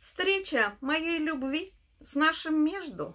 Встреча моей любви с нашим между.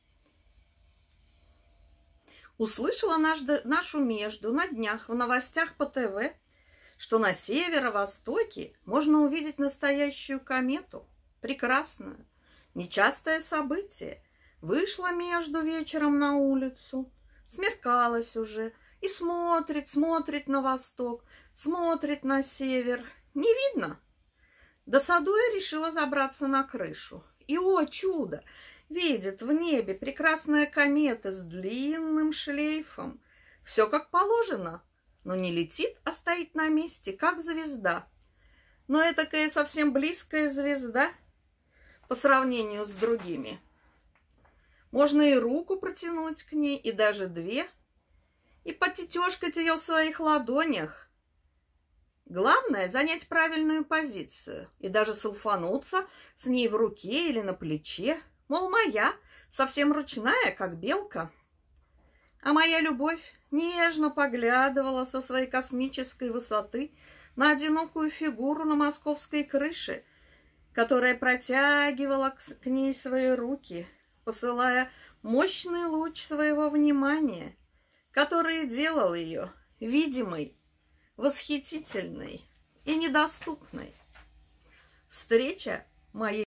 Услышала нашу между на днях в новостях по ТВ, что на северо-востоке можно увидеть настоящую комету. Прекрасную. Нечастое событие. Вышла между вечером на улицу, смеркалось уже, и смотрит на восток, смотрит на север. Не видно. До саду я решила забраться на крышу. И, о чудо, видит в небе прекрасная комета с длинным шлейфом. Все как положено, но не летит, а стоит на месте, как звезда. Но этакая совсем близкая звезда по сравнению с другими. Можно и руку протянуть к ней, и даже две, и потетешкать ее в своих ладонях. Главное — занять правильную позицию и даже салфануться с ней в руке или на плече. Мол, моя, совсем ручная, как белка. А моя любовь нежно поглядывала со своей космической высоты на одинокую фигуру на московской крыше, которая протягивала к ней свои руки, посылая мощный луч своего внимания, который делал ее видимой, восхитительной и недоступной. Встреча моей